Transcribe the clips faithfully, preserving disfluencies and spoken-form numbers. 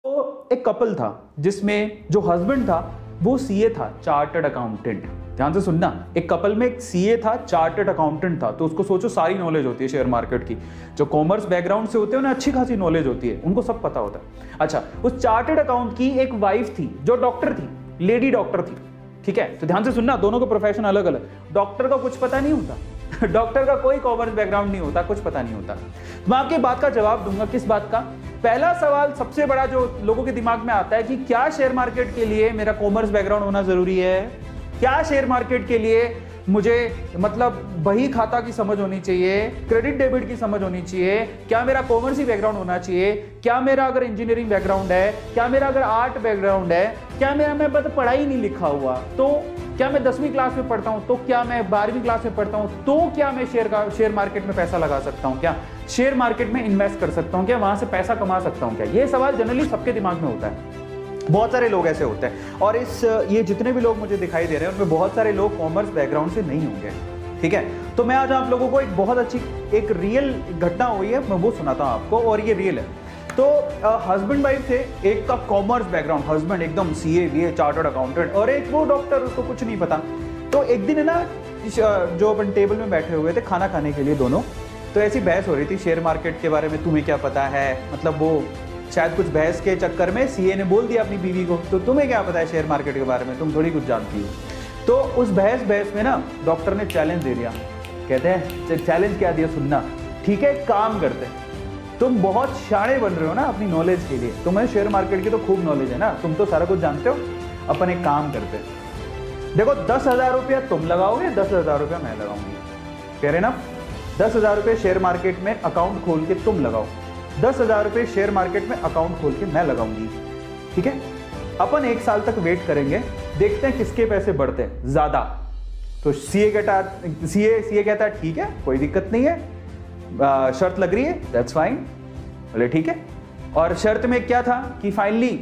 तो एक कपल था जिसमें जो हस्बैंड था वो सीए था, चार्टर्ड अकाउंटेंट। ध्यान से सुनना, एक कपल में एक सीए था, चार्टर्ड अकाउंटेंट था। तो उसको सोचो, सारी नॉलेज होती है शेयर मार्केट की। जो कॉमर्स बैकग्राउंड से होते हैं उन्हें अच्छी खासी नॉलेज होती है, उनको सब पता होता है। अच्छा, उस चार्टर्ड अकाउंट की एक वाइफ थी जो डॉक्टर थी, लेडी डॉक्टर थी। ठीक है, तो ध्यान से सुनना, दोनों का प्रोफेशन अलग अलग। डॉक्टर का कुछ पता नहीं होता डॉक्टर का कोई कॉमर्स बैकग्राउंड नहीं होता, कुछ पता नहीं होता। मैं आपकी बात का जवाब दूंगा। किस बात का? पहला सवाल सबसे बड़ा जो लोगों के दिमाग में आता है कि क्या शेयर मार्केट के लिए मेरा कॉमर्स बैकग्राउंड होना जरूरी है? क्या शेयर मार्केट के लिए मुझे मतलब बही खाता की समझ होनी चाहिए, क्रेडिट डेबिट की समझ होनी चाहिए? क्या मेरा कॉमर्स ही बैकग्राउंड होना चाहिए? क्या मेरा अगर इंजीनियरिंग बैकग्राउंड है, क्या मेरा अगर आर्ट बैकग्राउंड है, क्या मेरा मैं बस पढ़ाई नहीं लिखा हुआ, तो क्या मैं दसवीं क्लास में पढ़ता हूँ, तो क्या मैं बारहवीं क्लास में पढ़ता हूँ, तो क्या मैं शेयर का शेयर मार्केट में पैसा लगा सकता हूँ? क्या शेयर मार्केट में इन्वेस्ट कर सकता हूँ? क्या वहां से पैसा कमा सकता हूँ? क्या ये सवाल जनरली सबके दिमाग में होता है। बहुत सारे लोग ऐसे होते हैं, और इस ये जितने भी लोग मुझे दिखाई दे रहे हैं उनमें बहुत सारे लोग कॉमर्स बैकग्राउंड से नहीं होंगे। ठीक है, तो मैं आज आप लोगों को एक बहुत अच्छी एक रियल घटना हुई है, मैं वो सुनाता हूँ आपको, और ये रियल है। तो हस्बैंड वाइफ थे, एक का कॉमर्स बैकग्राउंड, हस्बैंड एकदम सीए वीए चार्टर्ड अकाउंटेंट, और एक वो डॉक्टर, उसको कुछ नहीं पता। तो एक दिन है ना, जो अपन टेबल में बैठे हुए थे खाना खाने के लिए दोनों, तो ऐसी बहस हो रही थी शेयर मार्केट के बारे में, तुम्हें क्या पता है। मतलब वो शायद कुछ बहस के चक्कर में सीए ने बोल दिया अपनी बीवी को, तो तुम्हें क्या पता है शेयर मार्केट के बारे में, तुम थोड़ी कुछ जानती हो। तो उस बहस बहस में ना डॉक्टर ने चैलेंज दे दिया। कहते हैं चैलेंज क्या दिया, सुनना। ठीक है, काम करते हैं, तुम बहुत शाणे बन रहे हो ना अपनी नॉलेज के लिए, तुम्हें शेयर मार्केट की तो खूब नॉलेज है ना, तुम तो सारा कुछ जानते हो। अपन एक काम करते हैं, देखो दस हजार रुपया तुम लगाओगे, दस हजार रुपया मैं लगाऊंगी। कह रहे ना, दस हजार रुपये शेयर मार्केट में अकाउंट खोल के तुम लगाओ, दस हजार रुपये शेयर मार्केट में अकाउंट खोल के मैं लगाऊंगी। ठीक है, अपन एक साल तक वेट करेंगे, देखते हैं किसके पैसे बढ़ते हैं ज्यादा। तो सीए कहता सीए सीए कहता है ठीक है, कोई दिक्कत नहीं है, आ, शर्त लग रही है, दैट्स फाइन। बोले ठीक है। और शर्त में क्या था कि फाइनली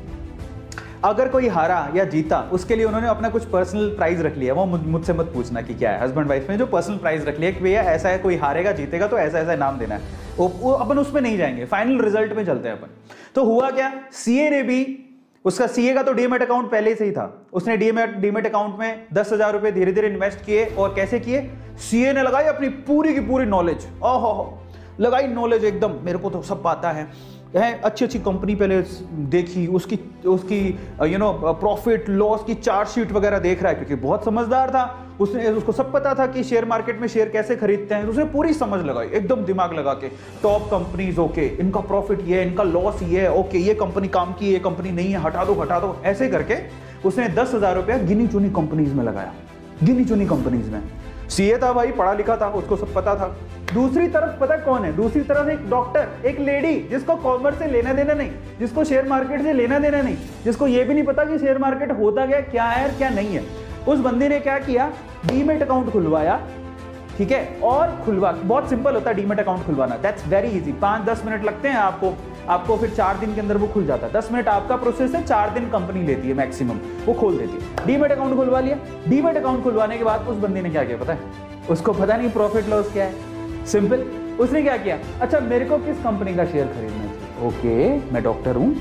अगर कोई हारा या जीता, उसके लिए उन्होंने अपना कुछ पर्सनल प्राइज रख लिया। वो मुझसे मत पूछना कि क्या है, हस्बैंड वाइफ में जो पर्सनल प्राइज रख लिया कि भैया ऐसा है, कोई हारेगा जीतेगा तो ऐसा ऐसा इनाम देना है। वो, वो अपन उसमें नहीं जाएंगे, फाइनल रिजल्ट में चलते हैं अपन। तो हुआ क्या, सीए ने भी, उसका सीए का तो डीमेट अकाउंट पहले से ही था, उसने डीमेट डीमेट अकाउंट में दस हजार रुपए धीरे धीरे इन्वेस्ट किए। और कैसे किए, सीए ने लगाई अपनी पूरी की पूरी नॉलेज, ओहो लगाई नॉलेज एकदम, मेरे को तो सब आता है, अच्छी अच्छी कंपनी पहले देखी, उसकी उसकी यू नो प्रॉफिट लॉस की चार्ट शीट वगैरह देख रहा है, क्योंकि बहुत समझदार था, उसने उसको सब पता था कि शेयर मार्केट में शेयर कैसे खरीदते हैं। उसने पूरी समझ लगाई एकदम दिमाग लगा के, टॉप कंपनीज, ओके इनका प्रॉफिट ये है, इनका लॉस ये है, ओके ये कंपनी काम की, ये कंपनी नहीं है, हटा दो हटा दो, ऐसे करके उसने दस हजार रुपया गिनी चुनी कंपनीज में लगाया, गिनी चुनी कंपनीज में। सीए था भाई, पढ़ा लिखा था, उसको सब पता था। दूसरी तरफ पता कौन है, दूसरी तरफ एक डॉक्टर, एक लेडी जिसको कॉमर्स से लेना देना नहीं, जिसको शेयर मार्केट से लेना देना नहीं, जिसको ये भी नहीं पता कि शेयर मार्केट होता क्या, क्या है क्या नहीं है। उस बंदे ने क्या किया, डीमेट अकाउंट खुलवाया। ठीक है, और खुलवा बहुत सिंपल होता है डीमेट अकाउंट खुलवाना, दैट्स वेरी इजी, पांच दस मिनट लगते हैं आपको आपको फिर चार दिन के अंदर वो खुल जाता है। दस मिनट आपका प्रोसेस है, चार दिन कंपनी लेती है मैक्सिमम, वो खोल देती है। डीमेट अकाउंट खुलवा लिया। डीमेट अकाउंट खुलवाने के बाद उस बंदे ने क्या किया पता है, उसको पता नहीं प्रॉफिट लॉस क्या है, सिंपल। उसने क्या किया, अच्छा मेरे को किस कंपनी का शेयर खरीदना चाहिए, ओके मैं डॉक्टर हूं,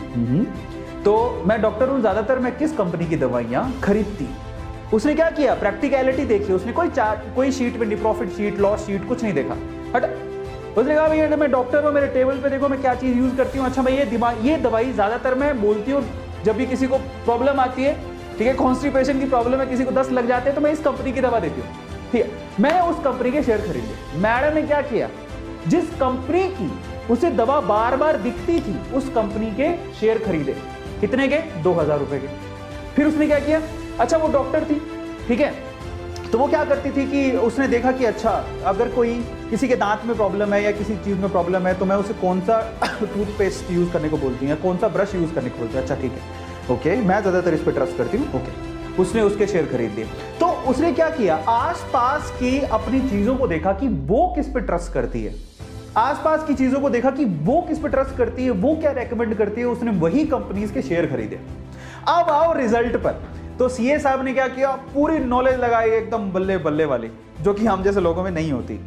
तो मैं डॉक्टर हूं, ज्यादातर मैं किस कंपनी की दवाइयां खरीदती। उसने क्या किया, प्रैक्टिकलिटी देखी, उसने कोई चार्ट, कोई शीट में नहीं, प्रॉफिट शीट लॉस शीट कुछ नहीं देखा, हट। उसने कहा भैया मैं डॉक्टर हूं, मेरे टेबल पे देखो मैं क्या चीज यूज करती हूँ, अच्छा मैं ये दिमाग ये दवाई ज्यादातर मैं बोलती हूँ जब भी किसी को प्रॉब्लम आती है, ठीक है, कॉन्स्टिपेशन की प्रॉब्लम है, किसी को दस लग जाते हैं, तो मैं इस कंपनी की दवा देती हूँ, ठीक है, मैं उस कंपनी के शेयर खरीद लिए। मैडम ने क्या किया, जिस कंपनी की उसे दवा बार बार दिखती थी, उस कंपनी के शेयर खरीदे, कितने के, दो हजार रुपए के। फिर उसने क्या किया, अच्छा वो डॉक्टर थी, ठीक है, तो वो क्या करती थी कि उसने देखा कि अच्छा अगर कोई किसी के दांत में प्रॉब्लम है या किसी चीज में प्रॉब्लम है, तो मैं उसे कौन सा टूथपेस्ट यूज करने को बोलती हूँ या कौन सा ब्रश यूज करने को बोलती हूँ, अच्छा ठीक है, ओके मैं ज्यादातर इस पर ट्रस्ट करती हूँ, ओके। उसने उसके शेयर खरीद लिए। तो उसने क्या किया, आसपास की अपनी चीजों को देखा कि वो किस पे ट्रस्ट करती है, आसपास की चीजों को देखा कि वो किस पे ट्रस्ट करती है, वो क्या रेकमेंड करती है, उसने वही कंपनीज के शेयर खरीदे। अब आओ रिजल्ट पर। तो सीए साहब ने क्या किया, पूरी नॉलेज लगाई एकदम बल्ले बल्ले वाली, जो कि हम जैसे लोगों में नहीं होती।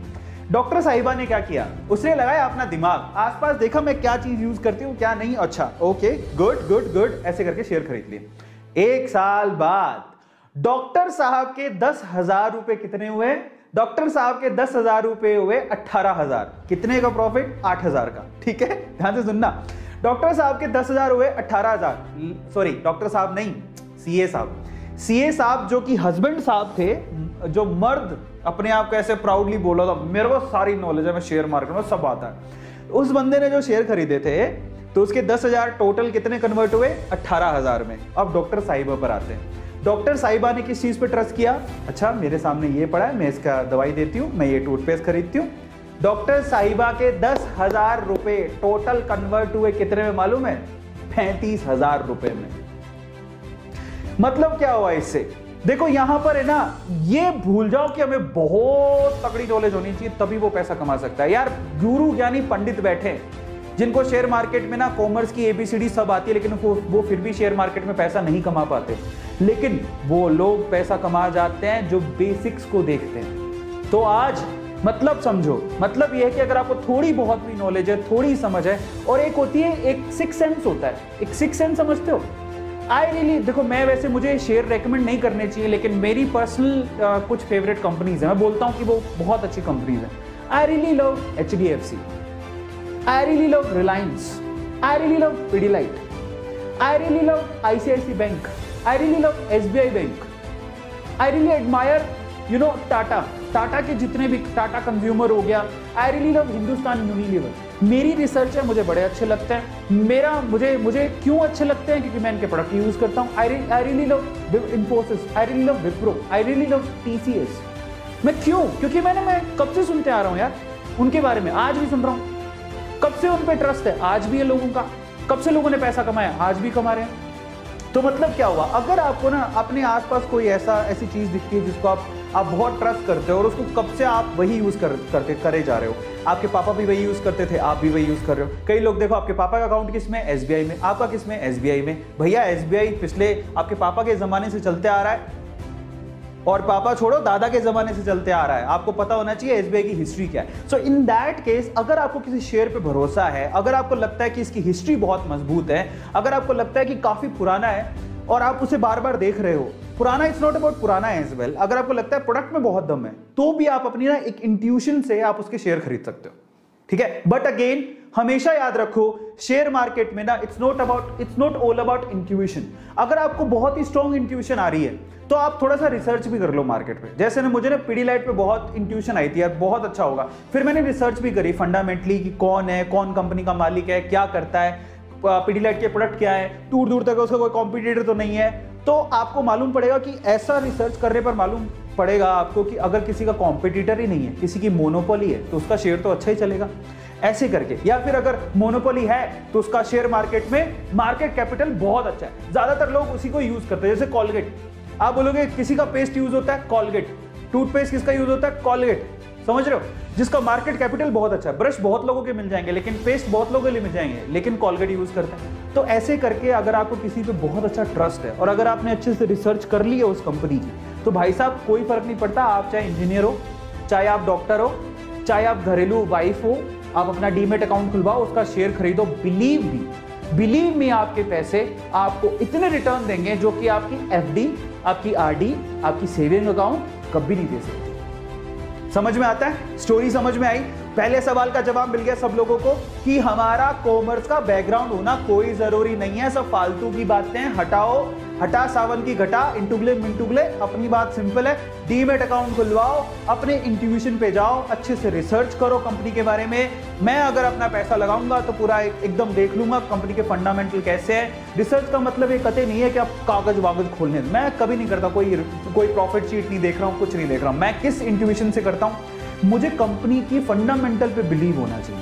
डॉक्टर साहिबा ने क्या किया, उसने लगाया अपना दिमाग, आसपास देखा मैं क्या चीज यूज करती हूँ क्या नहीं, अच्छा ओके गुड गुड गुड, ऐसे करके शेयर खरीद लिए। एक साल बाद डॉक्टर साहब के दस हजार रुपए कितने हुए, डॉक्टर साहब के दस हजार रुपए हुए अट्ठारह हजार। कितने का प्रॉफिट, आठ हजार का। ठीक है, ध्यान से सुनना, डॉक्टर साहब के दस हजार हुए अट्ठारह हजार, सॉरी डॉक्टर साहब नहीं, सीए साहब। सीए साहब जो कि हस्बैंड साहब थे, जो मर्द अपने आप को ऐसे प्राउडली बोला था मेरे को सारी नॉलेज है, मैं शेयर मार्केट में सब आता है, उस बंदे ने जो शेयर खरीदे थे तो उसके दस हजार टोटल कितने कन्वर्ट हुए, अट्ठारह हजार में। अब डॉक्टर साहिबा पर आते हैं। डॉक्टर साहिबा ने किस चीज पे ट्रस्ट किया, अच्छा मेरे सामने ये पड़ा है, मैं इसका दवाई देती हूँ, मैं ये टूथपेस्ट खरीदती हूँ। डॉक्टर साहिबा के दस हजार रुपए टोटल कन्वर्ट हुए कितने में मालूम है, पैंतीस हजार रुपए में। मतलब क्या हुआ इससे, देखो यहां पर है ना, ये भूल जाओ कि हमें बहुत तगड़ी नॉलेज होनी चाहिए तभी वो पैसा कमा सकता है। यार गुरु ज्ञानी पंडित बैठे हैं जिनको शेयर मार्केट में ना कॉमर्स की एबीसीडी सब आती है, लेकिन वो वो फिर भी शेयर मार्केट में पैसा नहीं कमा पाते, लेकिन वो लोग पैसा कमा जाते हैं जो बेसिक्स को देखते हैं। तो आज मतलब समझो, मतलब यह है कि अगर आपको थोड़ी बहुत भी नॉलेज है, थोड़ी समझ है, और एक होती है एक सिक्स सेंस होता है, एक सिक्स सेंस समझते हो। आई रियली देखो, मैं वैसे मुझे शेयर रेकमेंड नहीं करने चाहिए, लेकिन मेरी पर्सनल कुछ फेवरेट कंपनीज है, मैं बोलता हूँ कि वो बहुत अच्छी कंपनीज है। I really love H D F C, I really love Reliance, I really love Pidilite, I really love I C I C I Bank, I really love S B I Bank, I really admire you know Tata, Tata के जितने भी Tata consumer हो गया, I really love Hindustan Unilever. मेरी research है, मुझे बड़े अच्छे लगते हैं, मेरा मुझे मुझे क्यों अच्छे लगते हैं, क्योंकि मैं इनके प्रोडक्ट यूज करता हूँ। I really I really love Infosys, I really love Wipro, I really love T C S। मैं क्यों, क्योंकि मैंने मैं कब से सुनते आ रहा हूँ यार उनके बारे में, आज भी सुन रहा हूँ, कब से उन पे ट्रस्ट है, आज भी है लोगों का, कब से लोगों ने पैसा कमाया, आज भी कमा रहे हैं। तो मतलब क्या हुआ, अगर आपको ना अपने आसपास कोई ऐसा ऐसी चीज दिखती है जिसको आप आप बहुत ट्रस्ट करते हो और उसको कब से आप वही यूज कर, करते करे जा रहे हो, आपके पापा भी वही यूज करते थे, आप भी वही यूज कर रहे हो। कई लोग देखो, आपके पापा का अकाउंट किस में, एस बी आई में, आपका किस में, एस बी आई में। भैया एस बी आई पिछले आपके पापा के जमाने से चलते आ रहा है, और पापा छोड़ो दादा के जमाने से चलते आ रहा है, आपको पता होना चाहिए एस बी आई की हिस्ट्री क्या है। सो इन दैट केस, अगर आपको किसी शेयर पे भरोसा है, अगर आपको लगता है कि इसकी हिस्ट्री बहुत मजबूत है, अगर आपको लगता है कि काफी पुराना है और आप उसे बार बार देख रहे हो, पुराना इट्स नॉट अबाउट पुराना एज वेल, अगर आपको लगता है प्रोडक्ट में बहुत दम है, तो भी आप अपनी ना एक इंट्यूशन से आप उसके शेयर खरीद सकते हो। ठीक है, बट अगेन हमेशा याद रखो, शेयर मार्केट में ना it's not about it's not all about intuition. अगर आपको बहुत ही स्ट्रॉन्ग इंट्यूशन आ रही है तो आप थोड़ा सा रिसर्च भी कर लो मार्केट पे। जैसे ना मुझे ना पीडीलाइट पे बहुत इंट्यूशन आई थी यार, बहुत अच्छा होगा, फिर मैंने रिसर्च भी करी फंडामेंटली कि कौन है, कौन कंपनी का मालिक है, क्या करता है, पीडीलाइट के प्रोडक्ट क्या है, दूर दूर तक उसका कोई कॉम्पिटिटर तो नहीं है। तो आपको मालूम पड़ेगा कि ऐसा रिसर्च करने पर मालूम पड़ेगा आपको कि अगर किसी का कॉम्पिटिटर ही नहीं है, किसी की मोनोपोली है, तो उसका शेयर तो अच्छा ही चलेगा, ऐसे करके। या फिर अगर मोनोपोली है तो उसका शेयर मार्केट में मार्केट कैपिटल बहुत अच्छा है, ज्यादातर लोग उसी को यूज करते हैं। जैसे कॉलगेट, आप बोलोगे किसी का पेस्ट यूज होता है, कॉलगेट। टूथपेस्ट किसका यूज होता है, कॉलगेट। समझ रहे हो, जिसका मार्केट कैपिटल बहुत अच्छा है। ब्रश बहुत लोगों के मिल जाएंगे, लेकिन पेस्ट बहुत लोगों के लिए मिल जाएंगे, लेकिन कॉलगेट यूज करते हैं। तो ऐसे करके अगर आपको किसी पे बहुत अच्छा ट्रस्ट है और अगर आपने अच्छे से रिसर्च कर ली है उस कंपनी की, तो भाई साहब कोई फर्क नहीं पड़ता, आप चाहे इंजीनियर हो, चाहे आप डॉक्टर हो, चाहे आप घरेलू वाइफ हो, आप अपना डीमेट अकाउंट खुलवाओ, उसका शेयर खरीदो, बिलीव मी बिलीव मी आपके पैसे आपको इतने रिटर्न देंगे जो कि आपकी एफडी, आपकी आरडी, आपकी सेविंग अकाउंट कभी नहीं दे सकते। समझ में आता है, स्टोरी समझ में आई। पहले सवाल का जवाब मिल गया सब लोगों को कि हमारा कॉमर्स का बैकग्राउंड होना कोई जरूरी नहीं है, सब फालतू की बातें, हटाओ हटा सावन की घटा, इंटुगले मिंटुगले। अपनी बात सिंपल है, डीमेट अकाउंट खुलवाओ, अपने इंट्यूशन पे जाओ, अच्छे से रिसर्च करो कंपनी के बारे में। मैं अगर अपना पैसा लगाऊंगा तो पूरा एक, एकदम देख लूंगा कंपनी के फंडामेंटल कैसे है। रिसर्च का मतलब ये कतई नहीं है कि आप कागज वागज खोलने, मैं कभी नहीं करता, कोई कोई प्रॉफिट शीट नहीं देख रहा हूँ, कुछ नहीं देख रहा हूँ। मैं किस इंट्यूशन से करता हूँ, मुझे कंपनी की फंडामेंटल पे बिलीव होना चाहिए।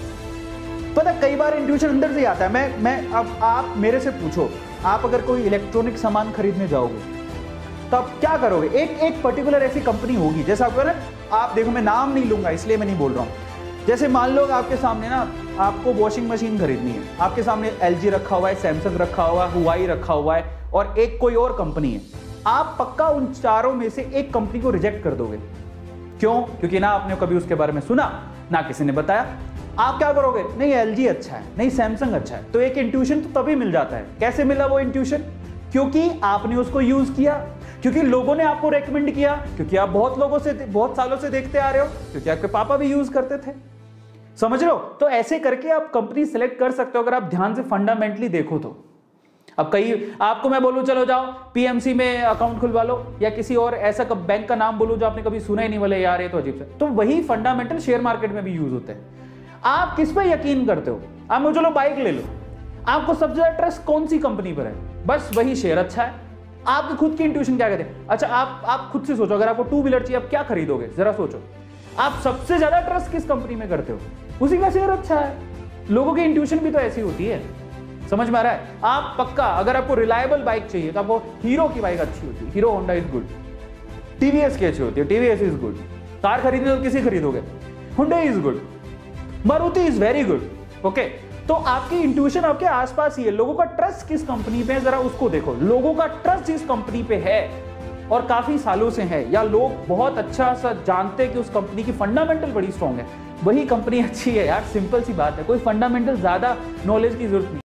पता कई बार इंट्यूशन अंदर से आता है। मैं मैं अब आप मेरे से पूछो, आप अगर कोई इलेक्ट्रॉनिक सामान खरीदने जाओगे तो आप क्या करोगे? एक एक पर्टिकुलर ऐसी कंपनी होगी, जैसे आपको ना, आप देखो मैं नाम नहीं लूंगा इसलिए मैं नहीं बोल रहा हूं। जैसे मान लो आपके सामने ना आपको वॉशिंग मशीन खरीदनी है, आपके सामने एलजी रखा हुआ है, सैमसंग रखा हुआ है, हुआई रखा हुआ है और एक कोई और कंपनी है। आप पक्का उन चारों में से एक कंपनी को रिजेक्ट कर दोगे। क्यों? क्योंकि ना आपने कभी उसके बारे में सुना, ना किसी ने बताया। आप क्या करोगे? नहीं एलजी अच्छा है, नहीं सैमसंग अच्छा है। तो एक इंट्यूशन तो तभी मिल जाता है। कैसे मिला वो इंट्यूशन? क्योंकि आपने उसको यूज किया, क्योंकि लोगों ने आपको रेकमेंड किया, क्योंकि आप बहुत लोगों से बहुत सालों से देखते आ रहे हो, क्योंकि आपके पापा भी यूज करते थे। समझ रहे हो? तो ऐसे करके आप कंपनी सेलेक्ट कर सकते हो अगर आप ध्यान से फंडामेंटली देखो तो। अब कई आपको मैं बोलूं चलो जाओ पीएमसी में अकाउंट खुलवा लो, या किसी और ऐसा बैंक का नाम बोलूं जो आपने कभी सुना ही नहीं, बोले यार ये तो अजीब सा। तो वही फंडामेंटल शेयर मार्केट में भी यूज होते हैं। आप किस पे यकीन करते हो? आप मुझे चलो बाइक ले लो, आपको सबसे ज्यादा ट्रस्ट कौन सी कंपनी पर है? बस वही शेयर अच्छा है। आपकी खुद की इंट्यूशन क्या कहते हैं? अच्छा आप आप खुद से सोचो, अगर आपको टू व्हीलर चाहिए आप क्या खरीदोगे? जरा सोचो, आप सबसे ज्यादा ट्रस्ट किस कंपनी में करते हो? उसी का शेयर अच्छा है। लोगों की इंट्यूशन भी तो ऐसी होती है। समझ में आ रहा है? आप पक्का अगर आपको रिलायबल बाइक चाहिए तो आपको हीरो की बाइक अच्छी होती है, Hero Honda is good. TVS की अच्छी होती है, टीवीएस इज गुड। कार खरीदने तो किसी खरीदोगे? Hyundai is good, Maruti is very good. Okay, तो आपकी इंट्यूशन आपके आसपास ही है। लोगों का ट्रस्ट किस कंपनी पे है जरा उसको देखो। लोगों का ट्रस्ट जिस कंपनी पे है और काफी सालों से है, या लोग बहुत अच्छा सा जानते हैं कि उस कंपनी की फंडामेंटल बड़ी स्ट्रांग है, वही कंपनी अच्छी है यार। सिंपल सी बात है, कोई फंडामेंटल ज्यादा नॉलेज की जरूरत नहीं।